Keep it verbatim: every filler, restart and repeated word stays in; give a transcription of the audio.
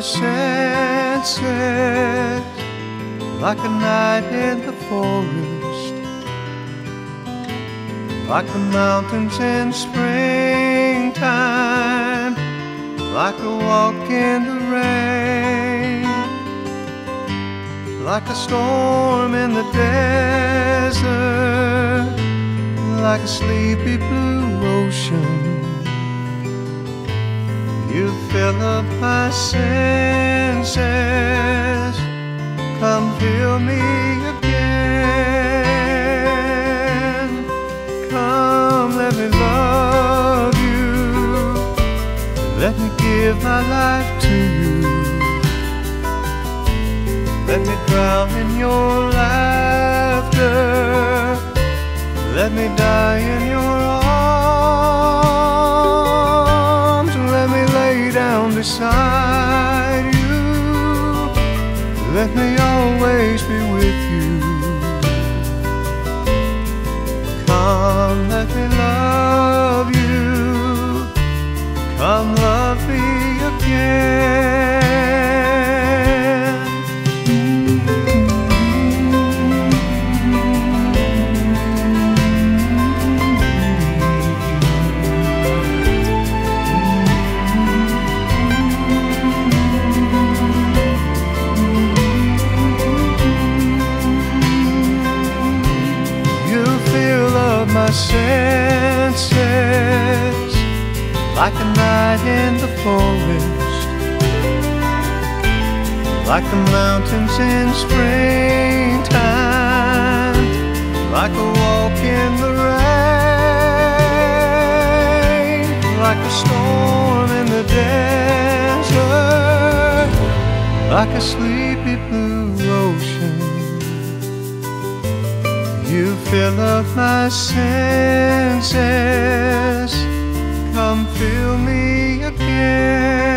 senses like a night in the forest, like the mountains in springtime, like a walk in the rain, like a storm in the desert, like a sleepy blue ocean. You fill up my senses, come fill me again. Come, let me love you, let me give my life to you. Let me drown in your laughter, let me die in your arms. Let me lay down beside you, let me always be with you. Come, let me love you, come love me again. My senses like a night in the forest, like the mountains in springtime, like a walk in the rain, like a storm in the desert, like a sleepy blue ocean. You fill up my senses, come fill me again.